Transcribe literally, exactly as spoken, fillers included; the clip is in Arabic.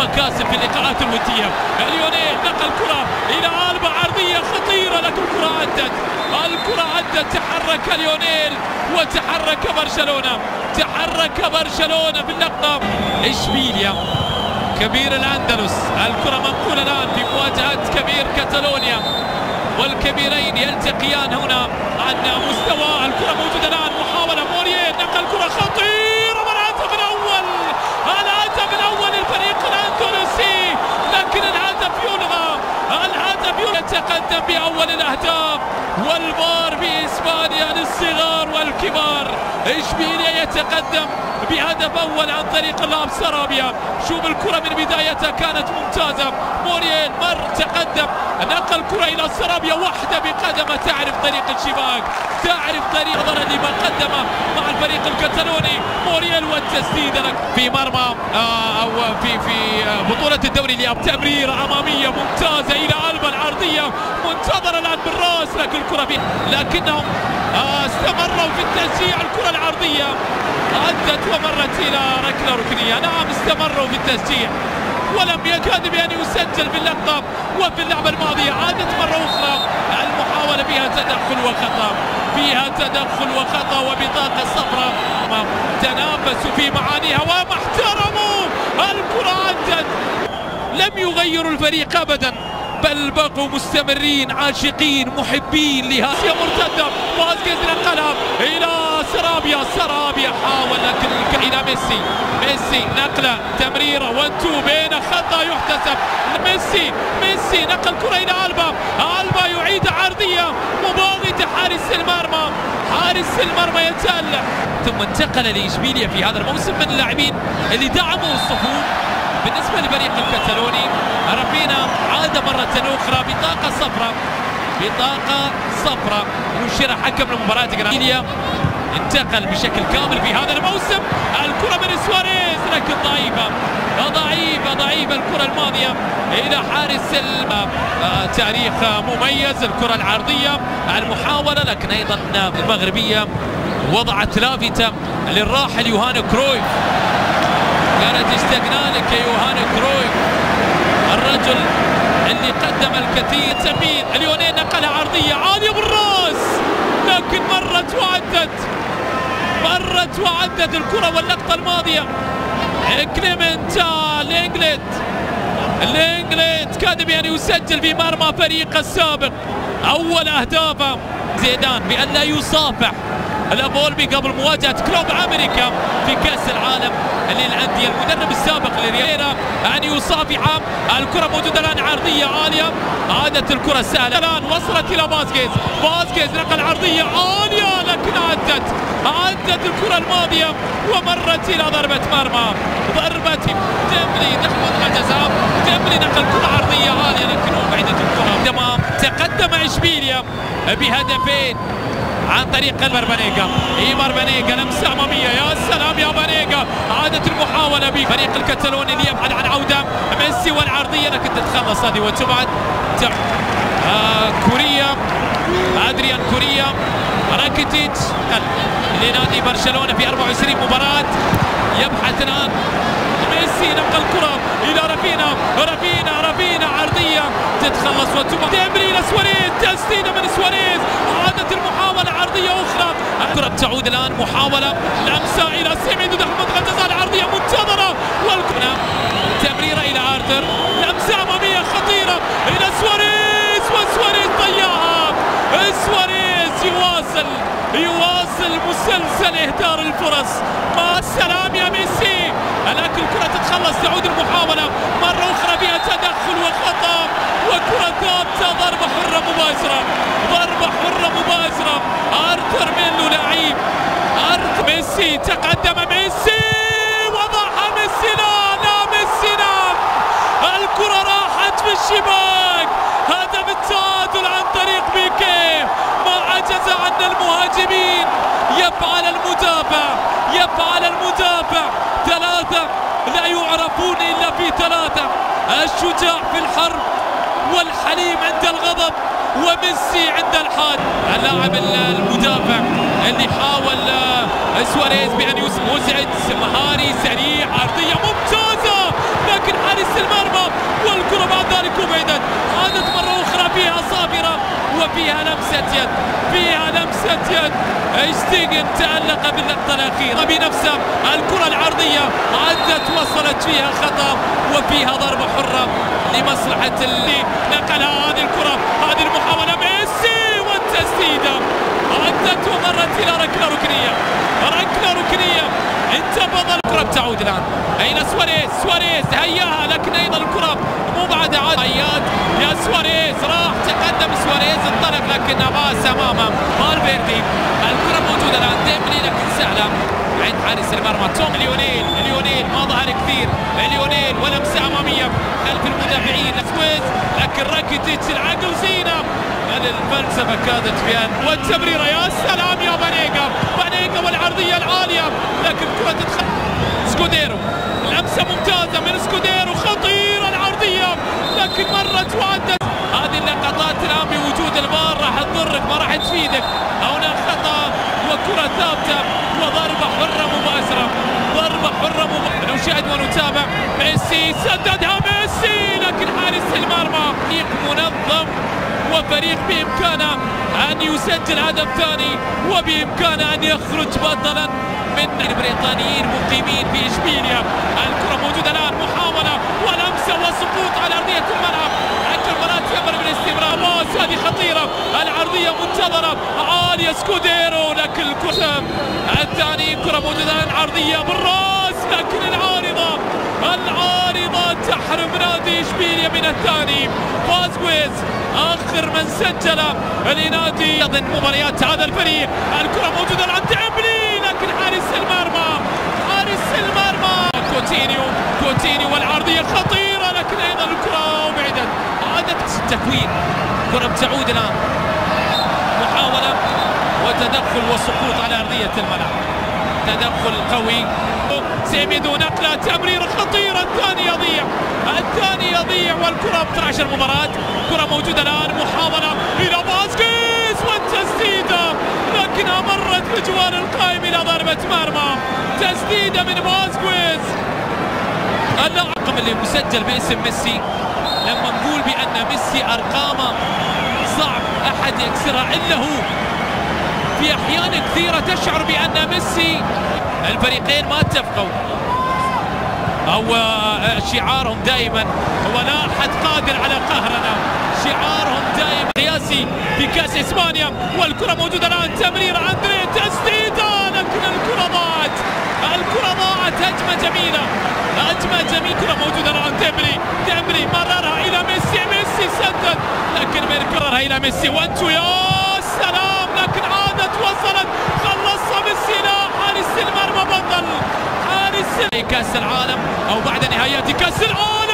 مكاسب في اللقاءات الودية. ليونيل نقل كرة إلى ألبا عرضية خطيرة لكن الكرة عدت، الكرة عدت. تحرك ليونيل وتحرك برشلونة، تحرك برشلونة في اللقطة. إشبيليا كبير الأندلس، الكرة منقولة الآن في مواجهة كبير كاتالونيا والكبيرين يلتقيان هنا عن مستوى. الكرة موجودة الآن، محاولة موريل نقل كرة خطيرة والهدف الأول، الهدف الأول للفريق الأندلسي لكن الهدف يلغى، الهدف يلغى. يتقدم بأول الأهداف والفار في إسبانيا للصغار والكبار. إشبيليا يتقدم بهدف أول عن طريق اللاعب سرابيا. شوف الكرة من بدايتها كانت ممتازة، موريل مر تقدم نقل كرة إلى سرابيا واحدة بقدمه، تعرف طريق الشباك، تعرف طريق نظرا لما قدمه مع الفريق الكتالوني. موريل والتسديد في مرمى آه أو في في بطولة الدوري لأب. تمريرة أمامية ممتازة إلى ألبا العرضية منتظرة الآن بالراس لكن الكرة فيه، لكنهم آه استمروا في التشجيع. الكرة العرضية عدت ومرت إلى ركلة ركنية. نعم استمروا في التشجيع ولم يكاد بأن يسجل في اللقطة وفي اللعبة الماضية. عادت مرة أخرى المحاولة فيها تدخل وخطأ، فيها تدخل وخطأ وبطاقة صفراء. تنافسوا في معانيها وما احترموا. الكرة عدت، لم يغيروا الفريق أبدا بل بقوا مستمرين عاشقين محبين لهذه مرتدة. فاسكيز نقلها إلى سرابيا، سرابيا حاول لكن إلى ميسي، ميسي نقلة تمريرة وانتو بين خطأ يحتسب. ميسي ميسي نقل كرة إلى ألبا، ألبا يعيد عرضية مباغتة حارس المرمى، حارس المرمى يتألق. ثم انتقل لإشبيليا في هذا الموسم من اللاعبين اللي دعموا الصفوف. بالنسبة للفريق الكتالوني رافينا عاد مرة أخرى بطاقة صفراء، بطاقة صفراء يشير حكم المباراة. إشبيليا انتقل بشكل كامل في هذا الموسم. الكرة من سواريز لكن ضعيفة ضعيفة ضعيفة الكرة الماضية إلى حارس المرمى. آه تاريخ مميز. الكرة العرضية المحاولة لكن أيضا المغربية وضعت لافتة للراحل يوهان كرويف. كانت اشتقنا لك يا يوهان كرويف، الرجل اللي قدم الكثير. سمين ليونيل نقلها عرضية عالية بالراس لكن مرت وعدت، مرت وعدت الكرة. واللقطة الماضية كليمنت لينجليت، لينجليت كاد بأن يسجل في مرمى فريق السابق أول أهدافه. زيدان بأن لا يصافح الأبولبي قبل مواجهة كلوب أمريكا في كأس العالم للأندية. المدرب السابق لريال أن يصافح. الكرة موجودة الآن عرضية عالية، عادت الكرة سهلة الآن وصلت إلى فاسكيز، فاسكيز نقل عرضية عالية لكن عدت، عدت الكرة الماضية ومرت إلى ضربة مرمى، ضربة ديمبلي دخل منطقة الجزاء. ديمبلي نقل كرة عرضية عالية لكن أبعدت الكرة. تمام. تقدم إشبيليا بهدفين عن طريق بانيجا. ايمار بانيجا لمسه اماميه، يا سلام يا بانيجا. عادت المحاوله بفريق الكتالوني ليبحث عن عوده. ميسي والعرضيه لكن تتخلص هذه وتبعد. آه كوريا، ادريان كوريا، راكيتيتش لنادي برشلونه في أربعة وعشرين مباراه. يبحث الان ميسي نقل الكره الى رافينا، رافينا رافينا عرضيه تتخلص وتبعد. ديمبلي الى سواريز، تسديده من سواريز. عادت المحاولة عرضية أخرى. الكرة تعود الآن محاولة لمسة إلى سيميدو داخل منطقة الجزاء. العرضية منتظرة والكرة تمريرة إلى آرثر، لمسة أمامية خطيرة إلى سواريز وسواريز ضيعها. سواريز يواصل يواصل مسلسل إهدار الفرص. مع السلام يا ميسي. لكن الكرة تتخلص. تعود المحاولة مرة أخرى فيها تدخل وخطأ وكرة ثابتة. ضربة حرة مباشرة، ضربة حرة مباشرة. آرثر ميلو لعيب. آرثر ميسي تقدم ميسي وضعها ميسي. لا لا ميسي لا، الكرة راحت في الشباك. هدف التعادل عن طريق بيكيه. ما عجز عن المهاجمين. يفعل المدافع، يفعل المدافع. ثلاثة لا يعرفون إلا في ثلاثة. الشجاع في الحرب والحليم عند الغضب وميسي عند الحاد. اللاعب المدافع اللي حاول سواريز بأن يسمع، مزعج مهاري سريع عرضية ممتازة لكن حارس وبعدت، عادت مرة أخرى فيها صافرة وفيها لمسة يد، فيها لمسة يد. اشتيغن تألق باللقطة الأخيرة بنفسه. الكرة العرضية عدت وصلت فيها خطأ وفيها ضربة حرة لمصلحة اللي نقلها هذه الكرة. هذه المحاولة ميسي والتسديدة عدت ومرت إلى ركلة ركنية، ركلة ركنية انتفض. الكرة بتعود الآن. أين سواريز؟ سواريز هياها لكن أيضا الكرة مو بعد عاد عياد يا سواريز، راح تقدم سواريز انطلق لكن باس أمامه فالفيردي. الكرة موجودة الآن ديمبلي لكن سهلة عند حارس المرمى توم. ليونيل ليونيل ما ظهر كثير، ليونيل ولمسة أمامية خلف المدافعين سويز لكن راكيتيتش العقل زينة. الفلسفة كادت بأن والتمريرة يا سلام يا بانيجا، بانيجا والعرضية العالية لكن الكرة تدخل. سكوديرو لمسة ممتازة من سكوديرو، خطيرة العرضية لكن مرت وعدت. هذه اللقطات الآن بوجود الفار راح تضرك ما راح تفيدك. هنا خطأ وكرة ثابتة وضربة حرة مباشرة، ضربة حرة مباشرة. نشاهد ونتابع. ميسي سددها ميسي لكن حارس المرمى فريق منظم وفريق بإمكانه أن يسجل هدف ثاني وبإمكانه أن يخرج بطلا من البريطانيين مقيمين في إشبيليا. الكرة موجودة الآن، محاولة ولمسة وسقوط على أرضية الملعب. الكرة يمر بالاستمرار، باص هذه خطيرة، العرضية منتظرة عالية سكوديرو لكن الكرة الثاني. كرة موجودة الآن عرضية بالراس لكن العارضة العارضة تحرم نادي إشبيليا من الثاني. فازكويز آخر من سجل لنادي ضمن مباريات هذا الفريق. الكرة موجودة الآن ديمبلي لكن حارس المرمى حارس المرمى كوتينيو كوتينيو والعرضية خطيرة لكن أيضا الكرة وبعدت. عادت التكوين. كرة بتعود الآن، محاولة وتدخل وسقوط على أرضية الملعب، تدخل قوي. سيميدو نقلة تمريرة خطيرة، الثاني يضيع الثاني يضيع والكرة بترعش المباراة. كرة موجودة الآن، محاولة إلى فاسكيز والتسديدة لكنها مرت بجوار القائم إلى ضربة مرمى. تسديدة من فاسكيز. الرقم اللي مسجل باسم ميسي، لما نقول بأن ميسي أرقامه صعب أحد يكسرها إلا هو. في أحيان كثيرة تشعر بأن ميسي الفريقين ما اتفقوا أو شعارهم دائما هو لا أحد قادر على قهرنا، شعارهم دائما قياسي في كأس إسبانيا. والكرة موجودة الآن، تمرير أندري، تسديدة لكن الكرة ضاعت، الكرة ضاعت. هجمة جميلة، هجمة جميلة. كرة موجودة الآن، ديمبلي ديمبلي مررها إلى ميسي، ميسي سدد لكن من كررها إلى ميسي وانتو يا سلام لكن عادت وصلت، خلصها ميسي. لا حارس المرمى بطل، حارس كأس العالم أو بعد نهايات كأس العالم.